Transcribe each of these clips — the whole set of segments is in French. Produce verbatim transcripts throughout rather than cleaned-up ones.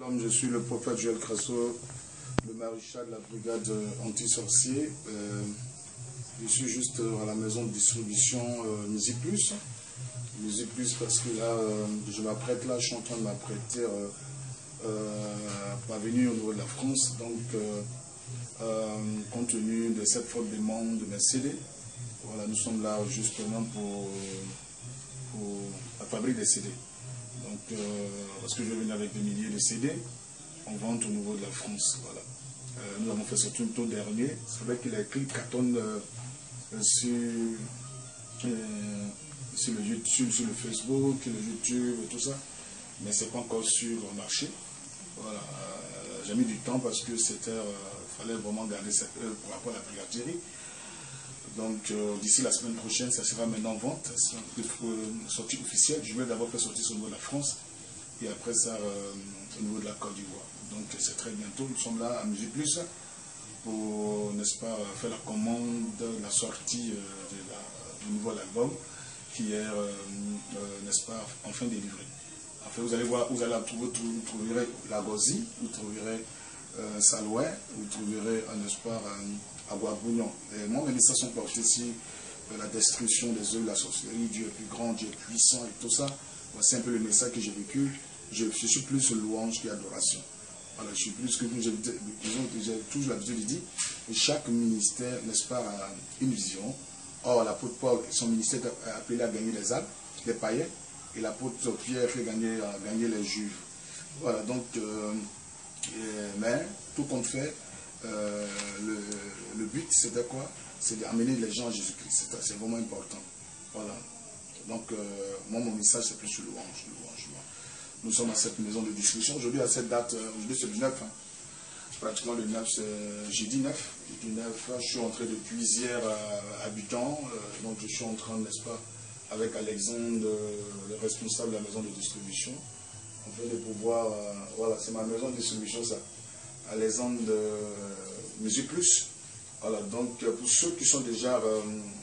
Comme je suis le prophète Joël Crasso, le maréchal de la brigade anti-sorcier, euh, je suis juste à la maison de distribution euh, Musique Plus. Musique Plus parce que là, euh, je m'apprête là, je suis en train de m'apprêter euh, euh, à venir au niveau de la France. Donc, euh, euh, compte tenu de cette faute des membres de mes C D, voilà, nous sommes là justement pour, pour la fabrique des C D. Donc, euh, parce que je vais venir avec des milliers de C D, on vend au niveau de la France. Voilà. Euh, nous avons fait ce tour dernier. C'est vrai que les clips cartonnent euh, sur, euh, sur le YouTube, sur le Facebook, le YouTube et tout ça, mais c'est pas encore sur le marché. Voilà. Euh, J'ai mis du temps parce que c'était, euh, fallait vraiment garder cette œuvre pour rapport à la piraterie. Donc euh, d'ici la semaine prochaine, ça sera maintenant en vente, une sortie officielle. Je vais d'abord faire sortir au niveau de la France et après ça euh, au niveau de la Côte d'Ivoire. Donc c'est très bientôt. Nous sommes là à Musique Plus pour, n'est-ce pas, faire la commande, la sortie euh, de la, du nouveau album qui est, euh, euh, n'est-ce pas, enfin délivré. Enfin, vous allez voir, vous allez trouver, vous trouverez la Gozi, vous trouverez euh, Saloué, vous trouverez, n'est-ce pas, euh, Aguabougnon. Et moi, mes messages sont portés sur euh, la destruction des œuvres, la sorcellerie, Dieu est plus grand, Dieu est puissant et tout ça. Voici un peu le message que j'ai vécu. Je, je suis plus louange qu'adoration. Voilà, je suis plus que vous, j'ai toujours l'habitude de dire, chaque ministère, n'est-ce pas, a une vision. Or, l'apôtre Paul, son ministère est appelé à gagner les âmes, les païens, et l'apôtre Pierre fait gagner, à gagner les juifs. Voilà, donc, euh, et, mais, tout compte fait, euh, le, le but, c'était quoi? C'est d'amener les gens à Jésus-Christ. C'est vraiment important. Voilà. Donc, euh, moi, mon message, c'est plus louange, louange, louange. Nous sommes à cette maison de distribution. Aujourd'hui, à cette date, aujourd'hui, c'est le neuf. Hein. Pratiquement le neuf, c'est jeudi neuf. Jeudi neuf, je suis entré depuis hier à Abidjan. Euh, donc, je suis en train, n'est-ce pas, avec Alexandre, le responsable de la maison de distribution, en fait, de pouvoir, euh, voilà, c'est ma maison de distribution, ça. Alexandre de Musique Plus. Voilà, donc, pour ceux qui sont déjà euh,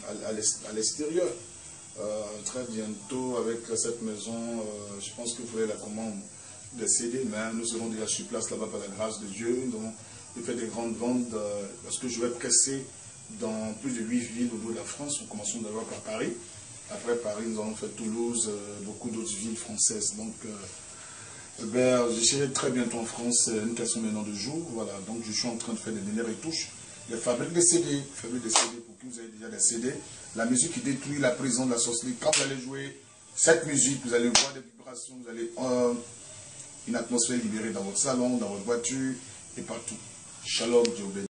à l'extérieur, Euh, très bientôt avec cette maison, euh, je pense que vous ferez la commande des C D, mais nous serons déjà sur place là-bas par la grâce de Dieu. Donc, je fais des grandes ventes euh, parce que je vais presser dans plus de huit villes au niveau de la France. Nous commençons d'abord par Paris. Après Paris, nous allons faire Toulouse, euh, beaucoup d'autres villes françaises. Donc, euh, ben, je serai très bientôt en France, c'est une question maintenant de jour. Voilà, donc je suis en train de faire des dernières retouches. Les fabriques de C D, fabriques de C D pour que vous ayez déjà des C D. La musique qui détruit la prison de la sorcellerie. Quand vous allez jouer cette musique, vous allez voir des vibrations, vous allez euh, une atmosphère libérée dans votre salon, dans votre voiture et partout. Shalom, Dieu bénisse.